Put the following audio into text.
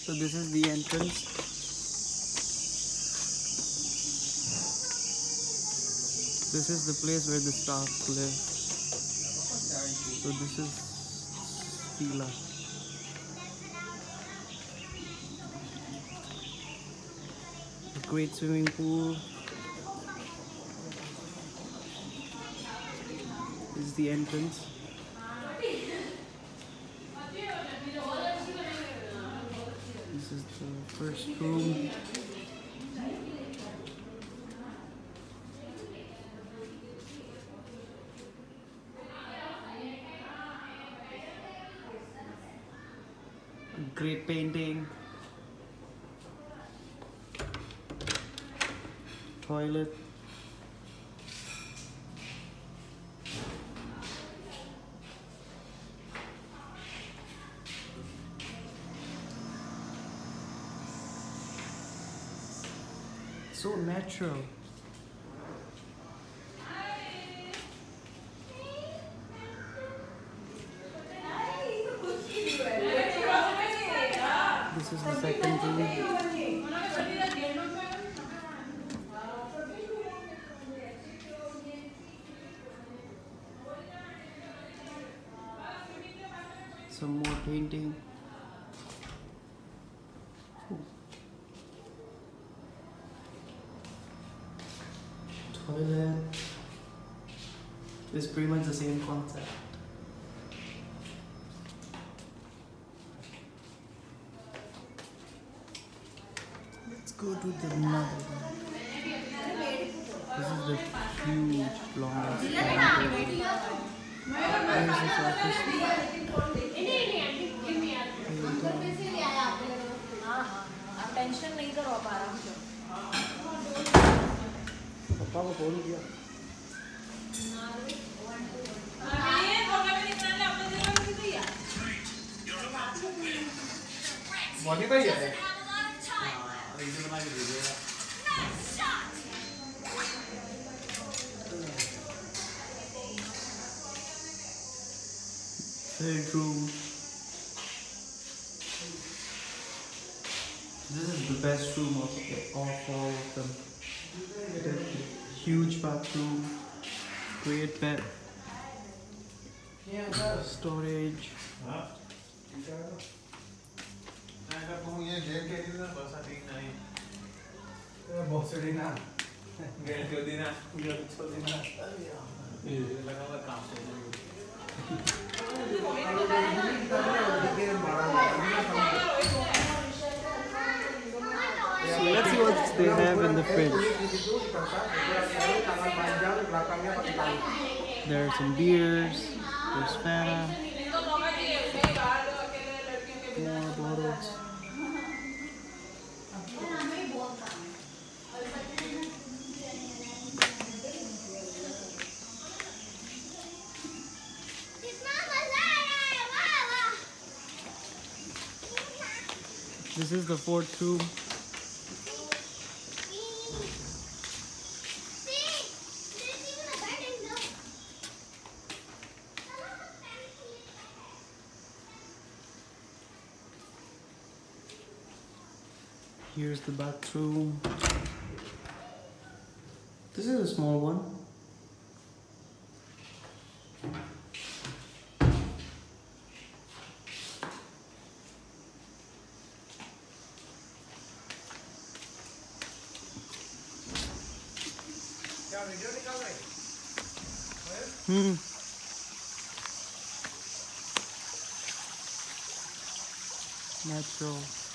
So this is the entrance. This is the place where the staff live. So this is Fila. A great swimming pool. This is the entrance. This is the first room. Great painting. Toilet. So natural. This is the second room. Some more painting. Toilet. It's pretty much the same concept. Let's go to the another one. This is the huge, longest toilet. Where is this office? Tension नहीं करो आप आराम से पापा को phone किया body पे ही है इसे बना के दीजिएगा bedroom. This is the best room of all of them. Huge bathroom, great bed, storage. So let's see what they have in the fridge. There are some beers, there's Fanta, more bottles. This is the fourth room. Here's the bathroom. This is a small one. Natural.